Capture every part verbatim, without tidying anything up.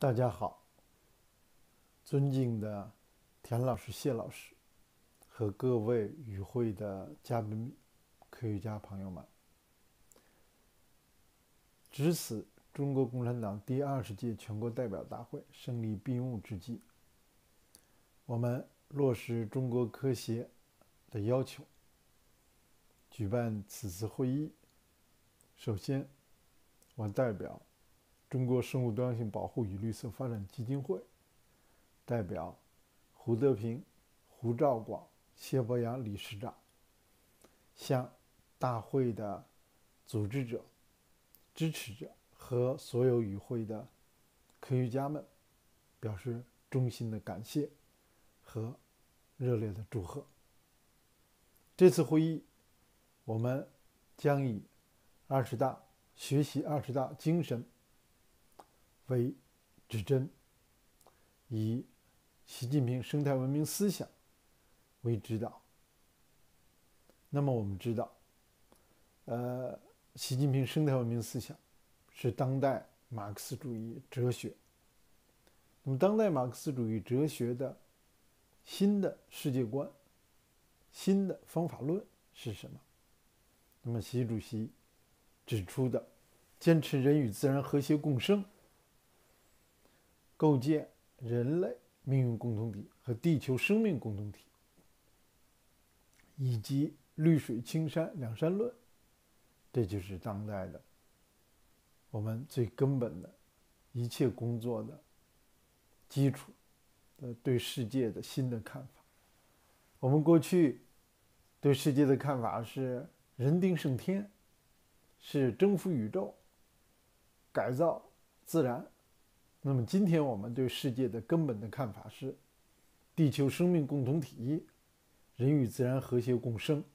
大家好，尊敬的田老师、谢老师和各位与会的嘉宾、科学家朋友们，值此中国共产党第二十届全国代表大会胜利闭幕之际，我们落实中国科协的要求，举办此次会议。首先，我代表中国生物多样性保护与绿色发展基金会，代表胡德平、胡兆广、谢伯阳理事长，向大会的组织者、支持者和所有与会的科学家们表示衷心的感谢和热烈的祝贺。这次会议，我们将以二十大学习二十大精神为指针，以习近平生态文明思想为指导。那么我们知道，呃，习近平生态文明思想是当代马克思主义哲学。那么当代马克思主义哲学的新的世界观、新的方法论是什么？那么习主席指出的，坚持人与自然和谐共生，构建人类命运共同体和地球生命共同体，以及绿水青山两山论，这就是当代的我们最根本的一切工作的基础的对世界的新的看法。我们过去对世界的看法是人定胜天，是征服宇宙，改造自然。那么今天我们对世界的根本的看法是地球生命共同体，人与自然和谐共生。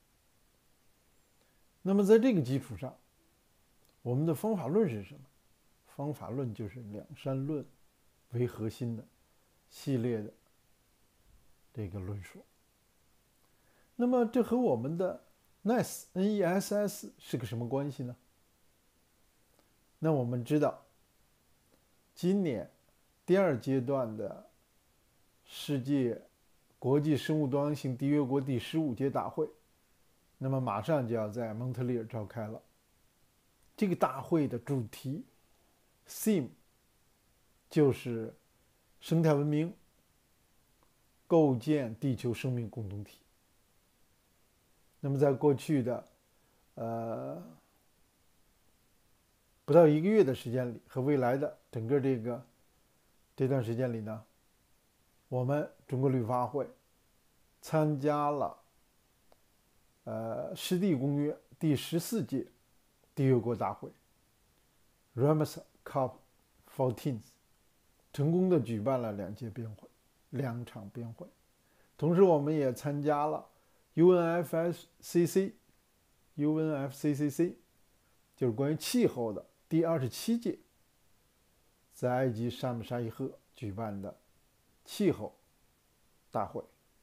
那么在这个基础上，我们的方法论是什么？方法论就是两山论为核心的系列的这个论述。那么这和我们的 N E S N E S S 是个什么关系呢？那我们知道，今年第二阶段的世界国际生物多样性缔约国第十五届大会，那么马上就要在蒙特利尔召开了。这个大会的主题 theme 就是生态文明，构建地球生命共同体。那么在过去的呃不到一个月的时间里，和未来的整个这个这段时间里呢，我们中国绿发会参加了呃湿地公约第十四届缔约国大会 Ramsar C O P 十四， 成功的举办了两届辩会，两场辩会。同时我们也参加了 U N F C C U N F C C C 就是关于气候的第二十七届在埃及沙姆沙伊赫举办的气候大会。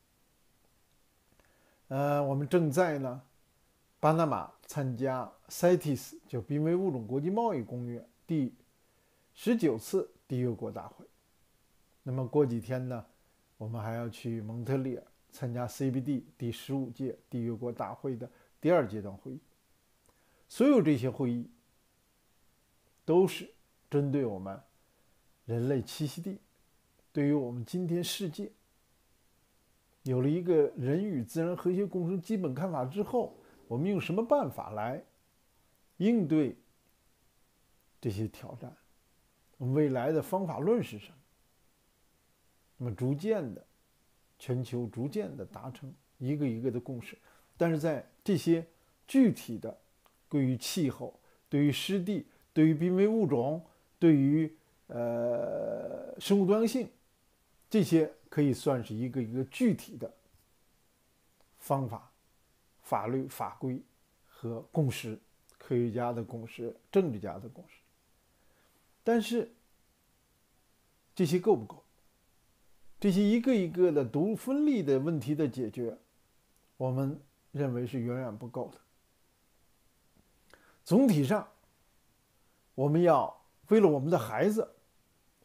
呃，我们正在呢巴拿马参加 C I T E S 就濒危物种国际贸易公约第十九次缔约国大会。那么过几天呢，我们还要去蒙特利尔参加 C B D 第十五届缔约国大会的第二阶段会议。所有这些会议都是针对我们人类栖息地，对于我们今天世界有了一个人与自然和谐共生基本看法之后，我们用什么办法来应对这些挑战？我们未来的方法论是什么？那么逐渐的全球逐渐的达成一个一个的共识，但是在这些具体的对于气候、对于湿地、对于濒危物种、对于呃生物多样性，这些可以算是一个一个具体的方法、法律法规和共识，科学家的共识、政治家的共识。但是这些够不够？这些一个一个的独分立的问题的解决，我们认为是远远不够的。总体上，我们要为了我们的孩子，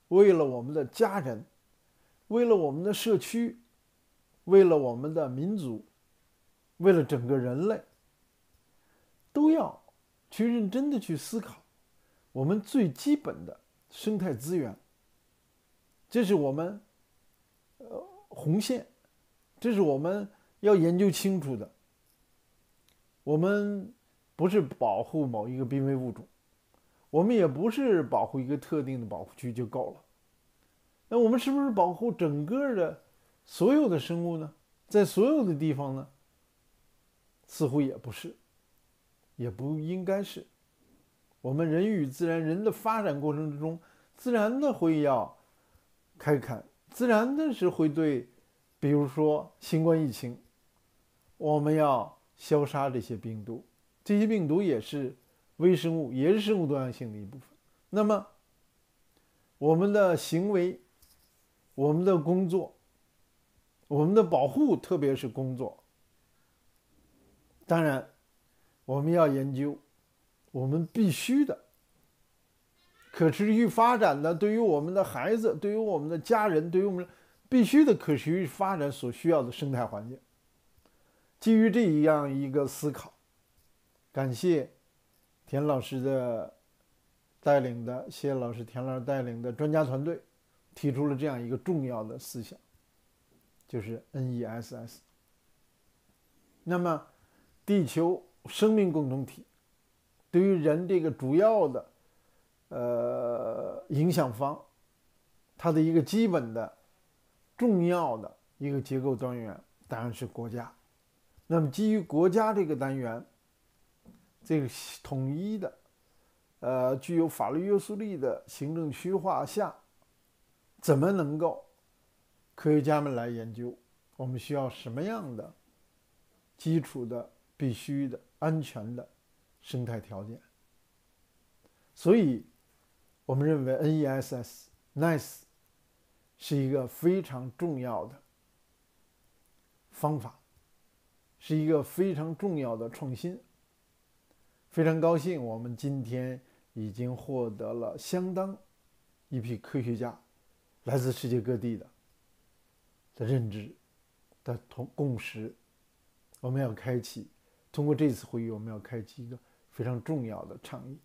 为了我们的家人，为了我们的社区，为了我们的民族，为了整个人类，都要去认真的去思考我们最基本的生态资源。这是我们呃红线，这是我们要研究清楚的。我们不是保护某一个濒危物种，我们也不是保护一个特定的保护区就够了。那我们是不是保护整个的所有的生物呢？在所有的地方呢？似乎也不是，也不应该是。我们人与自然，人的发展过程之中，自然的会要开垦，自然的是会对，比如说新冠疫情，我们要消杀这些病毒，这些病毒也是微生物，也是生物多样性的一部分。那么我们的行为，我们的工作，我们的保护，特别是工作，当然我们要研究我们必须的可持续发展的，对于我们的孩子，对于我们的家人，对于我们必须的可持续发展所需要的生态环境。基于这样一个思考，感谢田老师的带领的谢老师田老师带领的专家团队提出了这样一个重要的思想，就是 N E S S。 那么地球生命共同体对于人这个主要的呃影响方，它的一个基本的重要的一个结构单元当然是国家。那么基于国家这个单元，这个统一的呃具有法律约束力的行政区划下，怎么能够科学家们来研究我们需要什么样的基础的必须的安全的生态条件。所以我们认为 N E S S N E S S 是一个非常重要的方法，是一个非常重要的创新。非常高兴我们今天已经获得了相当一批科学家来自世界各地的的认知的同共识。我们要开启通过这次会议，我们要开启一个非常重要的倡议。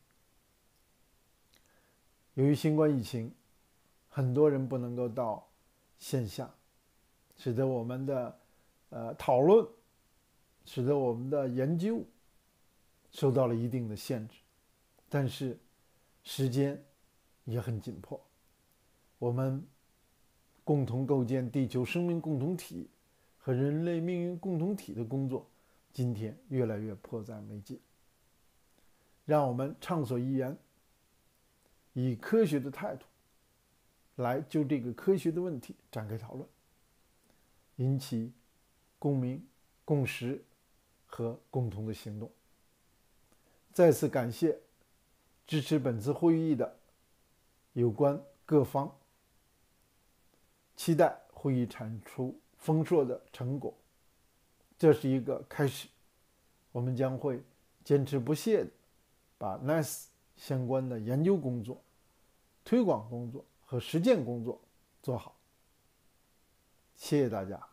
由于新冠疫情，很多人不能够到线下，使得我们的呃讨论，使得我们的研究受到了一定的限制。但是时间也很紧迫，我们共同构建地球生命共同体和人类命运共同体的工作，今天越来越迫在眉睫。让我们畅所欲言，以科学的态度来就这个科学的问题展开讨论，引起共鸣、共识和共同的行动。再次感谢支持本次会议的有关各方，期待会议产出丰硕的成果。这是一个开始，我们将会坚持不懈地把 N E S S 相关的研究工作、推广工作和实践工作做好。谢谢大家。